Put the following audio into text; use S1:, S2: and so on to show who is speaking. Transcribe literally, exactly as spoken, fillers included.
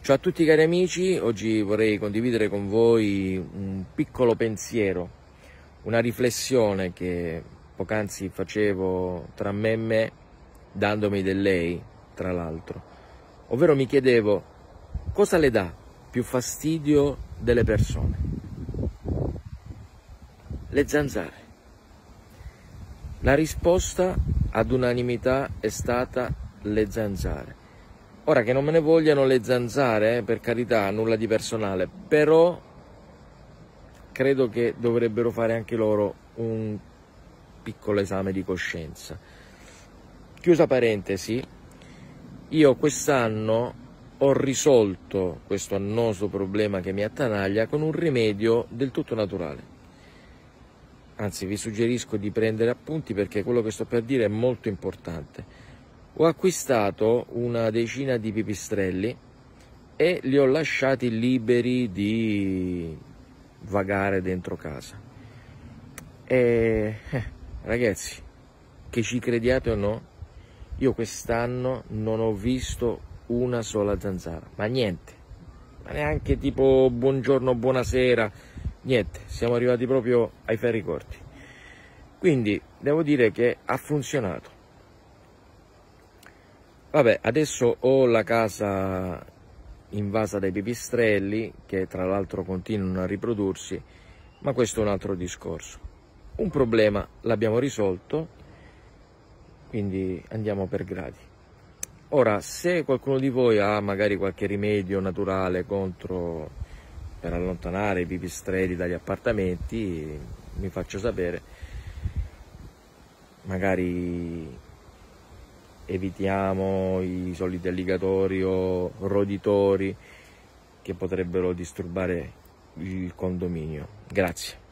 S1: Ciao a tutti cari amici, oggi vorrei condividere con voi un piccolo pensiero, una riflessione che poc'anzi facevo tra me e me, dandomi del lei, tra l'altro. Ovvero mi chiedevo, cosa le dà più fastidio delle persone? Le zanzare. La risposta ad unanimità è stata le zanzare. Ora, che non me ne vogliano le zanzare, eh, per carità, nulla di personale, però credo che dovrebbero fare anche loro un piccolo esame di coscienza. Chiusa parentesi, io quest'anno ho risolto questo annoso problema che mi attanaglia con un rimedio del tutto naturale. Anzi, vi suggerisco di prendere appunti perché quello che sto per dire è molto importante. Ho acquistato una decina di pipistrelli e li ho lasciati liberi di vagare dentro casa. E eh, ragazzi, che ci crediate o no, io quest'anno non ho visto una sola zanzara, ma niente, ma neanche tipo buongiorno, buonasera, niente, siamo arrivati proprio ai ferri corti. Quindi devo dire che ha funzionato. Vabbè, adesso ho la casa invasa dai pipistrelli, che tra l'altro continuano a riprodursi, ma questo è un altro discorso. Un problema l'abbiamo risolto, quindi andiamo per gradi. Ora, se qualcuno di voi ha magari qualche rimedio naturale contro, per allontanare i pipistrelli dagli appartamenti, mi faccia sapere. Magari evitiamo i soliti alligatori o roditori che potrebbero disturbare il condominio. Grazie.